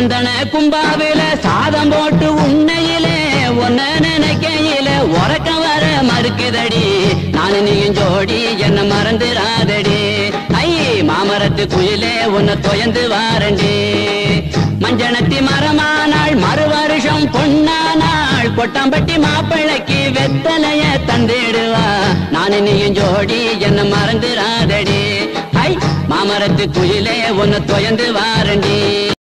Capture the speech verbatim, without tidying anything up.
சந்தன கும்பாவில சாதம் போட்டு உன்னையிலே ஒன்ன நினைக்கையில உறக்க வர மறுக்குதடி நானு நீயும் ஜோடி என்ன மறந்துராதடி ஐ மாமரத்து குயிலே உன்னை தொயந்து வாரண்டி மஞ்சனத்தி மரமானாள் மறு வருஷம் பொன்னானாள் கொட்டாம்பட்டி மாப்பிள்ளைக்கு வெத்தலைய தந்திடுவா நானு நீயும் ஜோடி என்ன மறந்துராதடி ஐ மாமரத்து குயிலே உன்னை தொயந்து வாரண்டி